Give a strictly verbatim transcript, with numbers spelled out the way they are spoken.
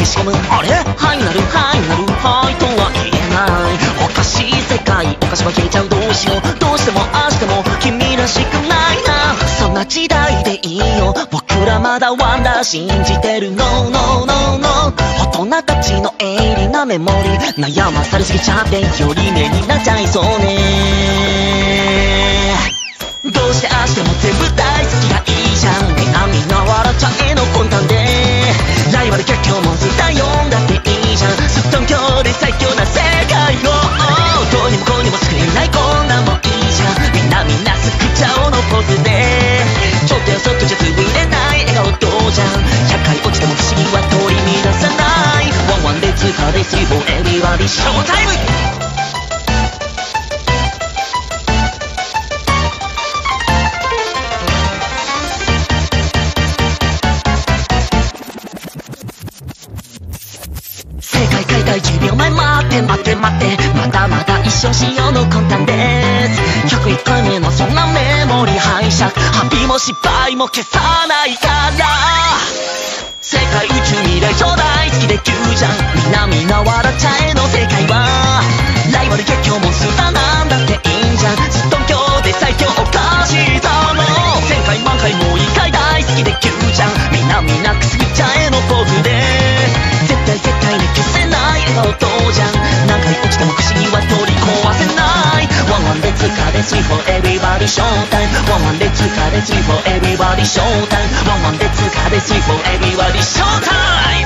消しゴムあれはいなるはいなるはいとは言えないおかしい世界お菓子は消えちゃうどうしようどうしても明日も君らしくないなそんな時代でいいよ僕らまだワンダー信じてる No No No No 大人たちの鋭利なメモリ悩まされすぎちゃってより目になっちゃいそうねどうして明日も全部大好きがいいじゃんみんなみんな笑っちゃえの魂胆でライバル結局モンスター呼んだっていいじゃんすっとんきょうで最強な世界をどうにもこうにも救えないこんなんもいいじゃんみんなみんな救っちゃおうのポーズでちょっとやそっとじゃ潰れない笑顔どうじゃんひゃっかい落ちても不思議は取り乱さないワンワンで通過ですよ Everybody ショータイムじゅうびょうまえ待って待って待ってまだまだ一生しようの魂胆ですひゃくいっかいめのそんなメモリ拝借ハッピーも失敗も消さないから世界宇宙未来超大好きで急じゃんみんなみんな笑っちゃえの世界はライバル結局モンスターなんだっていいんじゃんすっとんきょうで最強おかしいだろせんかいまんかいもういっかい大好きで急じゃんみんなみんなくすぐっちゃえのポーズで絶対絶対に消せない笑顔どうじゃん何回落ちても不思議は取り壊せないワンワンで通過です for everybody showtime ワンワンで通過です for everybody showtime ワンワンで通過です for everybody showtime